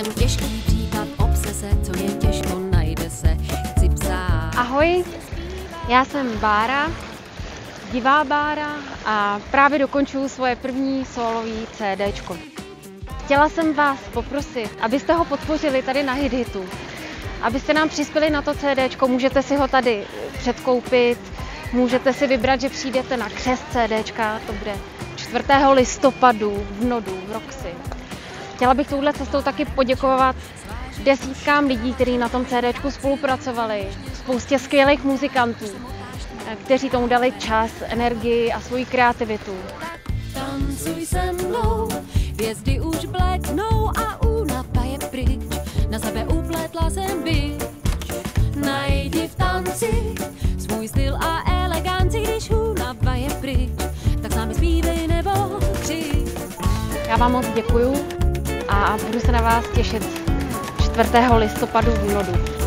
Jsem těžký případ obsese, co je těžko najde se, chci psát. Ahoj, já jsem Bára, divá Bára a právě dokončuju svoje první sólový CDčko. Chtěla jsem vás poprosit, abyste ho podpořili tady na HitHitu, abyste nám přispěli na to CDčko, můžete si ho tady předkoupit, můžete si vybrat, že přijdete na křest CDčka, to bude 4. listopadu v Nodu, v Roxy. Chtěla bych touhle cestou taky poděkovat desítkám lidí, kteří na tom CDčku spolupracovali, spoustě skvělých muzikantů, kteří tomu dali čas, energii a svoji kreativitu. Tancuj se mnou, hvězdy už blednou a únava je pryč, na sebe upletla jsem bič. Najdi v tanci svůj styl a eleganci, když únava je pryč, tak s námi zpívej nebo křič. Já vám moc děkuju a budu se na vás těšit 4. listopadu v Nodu.